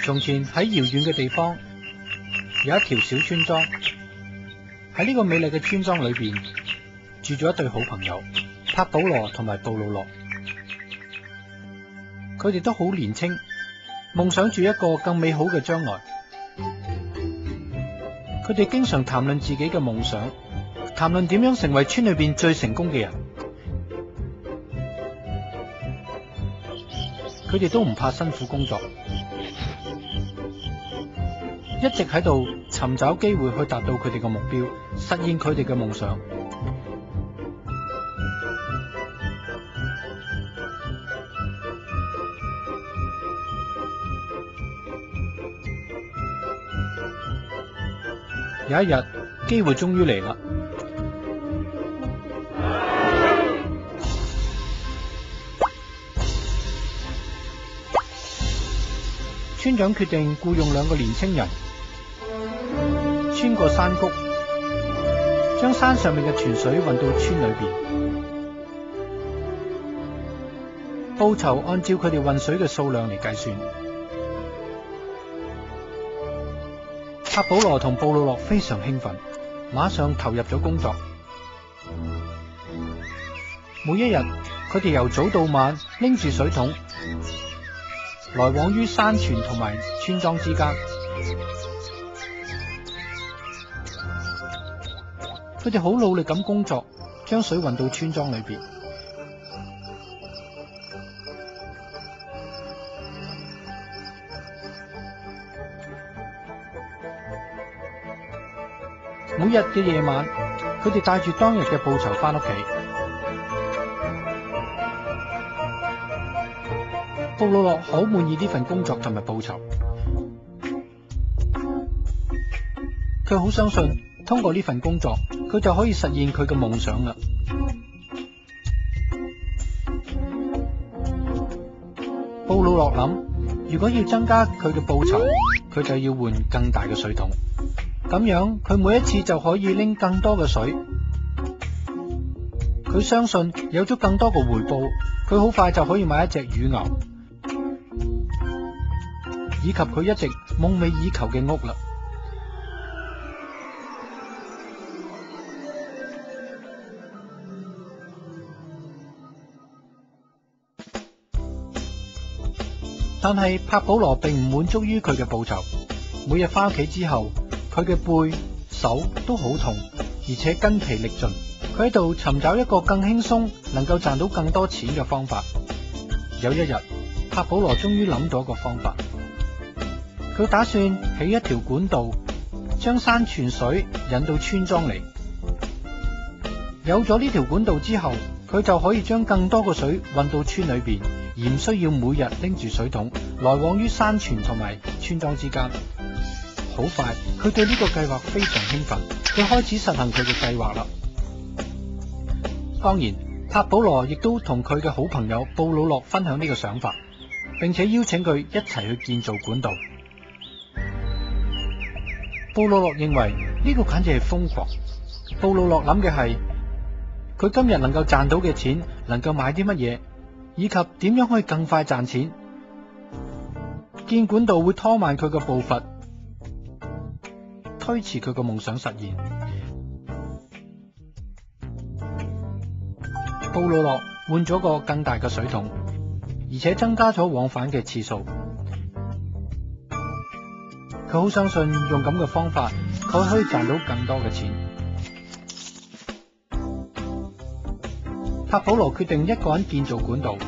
從前喺遙遠嘅地方，有一條小村莊。喺呢個美麗嘅村莊裏邊，住咗一對好朋友，帕保羅同埋布魯諾。佢哋都好年輕，夢想住一個更美好嘅將來。佢哋經常談論自己嘅夢想，談論點樣成為村裏邊最成功嘅人。佢哋都唔怕辛苦工作，一直喺度尋找機會去達到佢哋嘅目標，實現佢哋嘅夢想。有一日，機會終於嚟啦。村長決定僱用2個年輕人，穿過山谷，將山上面嘅泉水運到村裏邊。報酬按照佢哋運水嘅數量嚟計算。帕保羅同布魯諾非常興奮，馬上投入咗工作。每一日，佢哋由早到晚拎住水桶，來往於山泉同埋村莊之間。佢哋好努力咁工作，將水運到村莊裏邊。每日嘅夜晚，佢哋帶住當日嘅報酬返屋企。布魯諾好滿意呢份工作同埋報酬，佢好相信通過呢份工作，佢就可以實現佢嘅夢想啦。布魯諾諗，如果要增加佢嘅報酬，佢就要換更大嘅水桶，咁樣佢每一次就可以拎更多嘅水。佢相信有咗更多嘅回報，佢好快就可以買一隻乳牛，以及佢一直夢寐以求嘅屋啦。但係帕保羅並唔滿足於佢嘅報酬，每日返屋企之後，佢嘅背、手都好痛，而且筋疲力盡。佢喺度尋找一個更輕鬆、能夠賺到更多錢嘅方法。有一日，帕保羅終於諗到一個方法，佢打算起一條管道，將山泉水引到村莊嚟。有咗呢條管道之後，佢就可以將更多嘅水運到村裏邊，而唔需要每日拎住水桶來往於山泉同埋村莊之間。好快，佢對呢個計劃非常興奮，佢開始實行佢嘅計劃啦。當然，帕保羅亦都同佢嘅好朋友布魯諾分享呢個想法，並且邀請佢一齊去建造管道。布魯諾認為呢個簡直係瘋狂。布魯諾諗嘅係，佢今日能夠賺到嘅錢能夠買啲乜嘢，以及點樣可以更快賺錢。建管道會拖慢佢嘅步伐，推遲佢嘅夢想實現。布魯諾換咗個更大嘅水桶，而且增加咗往返嘅次數。佢好相信用咁嘅方法，佢可以賺到更多嘅錢。帕保羅決定一個人建造管道。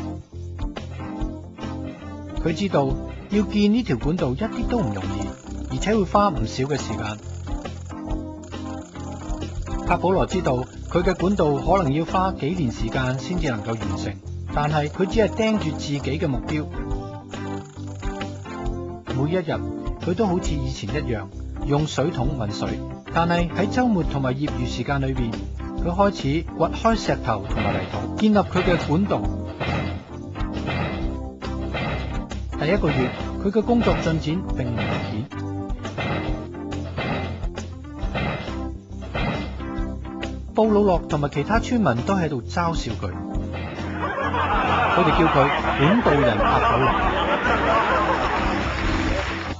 佢知道要建呢條管道一啲都唔容易，而且會花唔少嘅時間。帕保羅知道佢嘅管道可能要花幾年時間先至能夠完成，但係佢只係盯住自己嘅目標。每一日佢都好似以前一樣用水桶運水，但係喺週末同埋業餘時間裏邊，佢開始掘開石頭同埋泥土，建立佢嘅管道。第1個月，佢嘅工作進展並唔明顯。布魯諾同埋其他村民都喺度嘲笑佢，佢哋叫佢管道人帕保羅。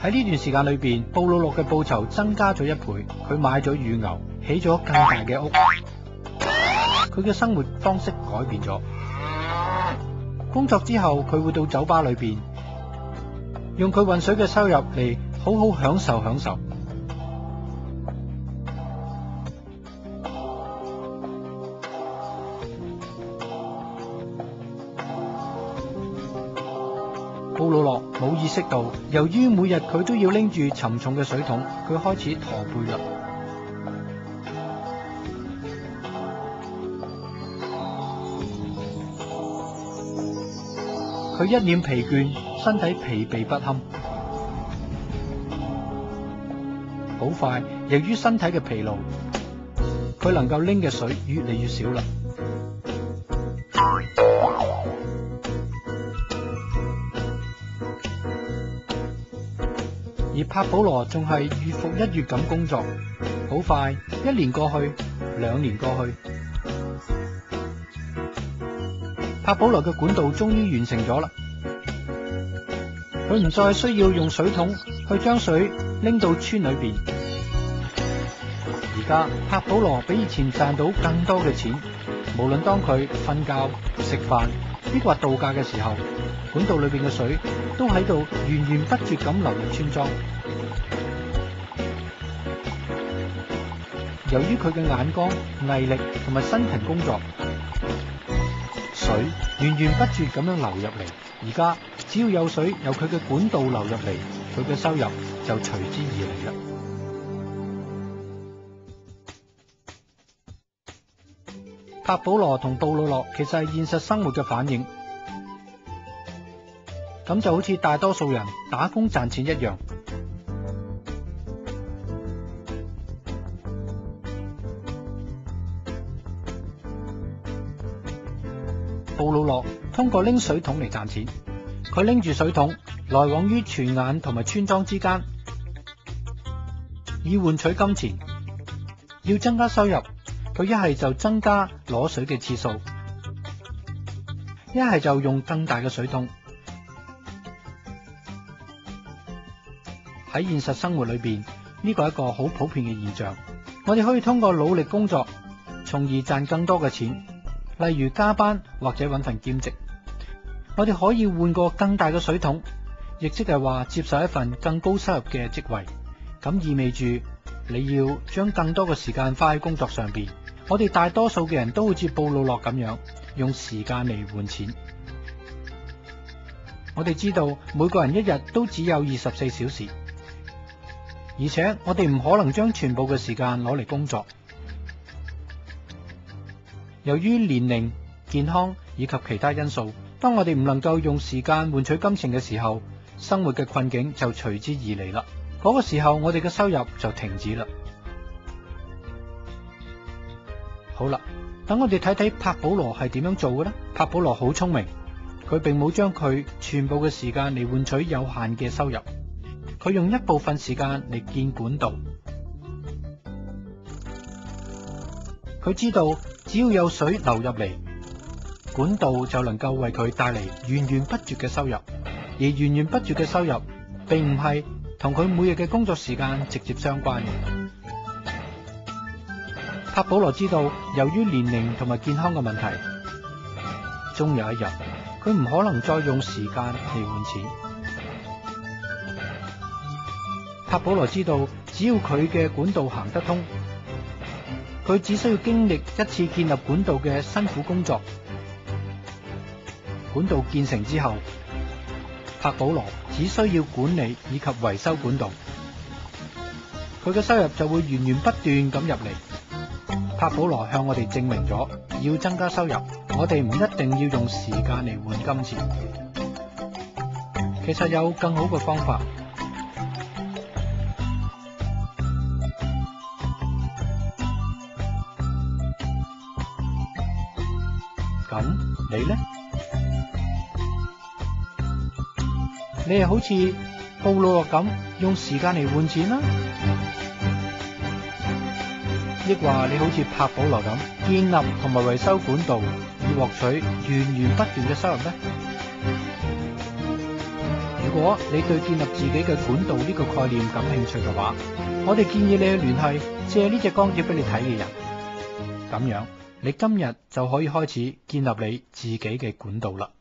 喺呢段時間裏邊，布魯諾嘅報酬增加咗1倍，佢買咗乳牛，起咗更大嘅屋，佢嘅生活方式改變咗。工作之後，佢會到酒吧裏邊，用佢運水嘅收入嚟好好享受。布魯諾冇意識到，由於每日佢都要拎住沉重嘅水桶，佢開始駝背啦。佢一臉疲倦，身體疲憊不堪。好快，由於身體嘅疲勞，佢能夠拎嘅水越嚟越少啦。而帕保羅仲係月復一月咁工作，好快1年過去，2年過去，帕保羅嘅管道終於完成咗啦。佢唔再需要用水桶去將水拎到村裏邊。而家帕保羅比以前賺到更多嘅錢，無論當佢瞓覺、食飯，抑或度假嘅時候，管道裏邊嘅水都喺度源源不絕咁流入村莊。由於佢嘅眼光、毅力同埋辛勤工作，水源源不絕咁樣流入嚟。而家只要有水由佢嘅管道流入嚟，佢嘅收入就隨之而嚟啦。帕保羅同布魯諾其實係現實生活嘅反應，咁就好似大多數人打工賺錢一樣。布魯諾通過拎水桶嚟賺錢，佢拎住水桶來往於泉眼同埋村莊之間，以換取金錢。要增加收入，佢一係就增加攞水嘅次數，一係就用更大嘅水桶。喺現實生活裏邊，呢個係一個好普遍嘅現象。我哋可以通過努力工作，從而賺更多嘅錢。例如加班或者搵份兼職，我哋可以換個更大嘅水桶，亦即係話接受一份更高收入嘅職位。咁意味住你要將更多嘅時間花喺工作上邊。我哋大多數嘅人都好似布魯諾咁樣，用時間嚟換錢。我哋知道每個人一日都只有24小時，而且我哋唔可能將全部嘅時間攞嚟工作。由於年齡、健康以及其他因素，當我哋唔能夠用時間換取金錢嘅時候，生活嘅困境就隨之而嚟啦。嗰個時候，我哋嘅收入就停止啦。好啦，等我哋睇睇帕保羅係點樣做嘅呢？帕保羅好聰明，佢並冇將佢全部嘅時間嚟換取有限嘅收入，佢用一部分時間嚟建管道。佢知道只要有水流入嚟，管道就能夠為佢帶嚟源源不絕嘅收入。而源源不絕嘅收入並唔係同佢每日嘅工作時間直接相關嘅。帕保羅知道，由於年齡同埋健康嘅問題，終有一日佢唔可能再用時間嚟換錢。帕保羅知道，只要佢嘅管道行得通，佢只需要經歷一次建立管道嘅辛苦工作。管道建成之後，帕保羅只需要管理以及維修管道，佢嘅收入就會源源不斷咁入嚟。帕保羅向我哋證明咗，要增加收入，我哋唔一定要用時間嚟換金錢。其實有更好嘅方法。咁你呢？你係好似布魯諾咁用時間嚟換錢啦，抑或你好似帕保羅咁建立同埋維修管道，以獲取源源不斷嘅收入呢？如果你對建立自己嘅管道呢個概念感興趣嘅話，我哋建議你去聯繫借呢隻光碟俾你睇嘅人，咁樣你今日就可以開始建立你自己嘅管道啦。